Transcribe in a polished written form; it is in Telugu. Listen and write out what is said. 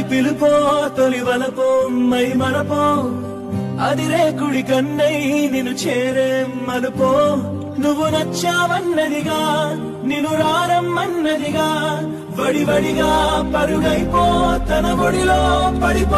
పిలుపో తొలి వలపో మై మరపో అదిరే కుడి కన్నై నిన్ను చేరే మలుపో నువ్వు నచ్చావన్నదిగా నిన్ను రారమ్మన్నదిగా వడివడిగా పరుగైపో తన ఒడిలో పడిపో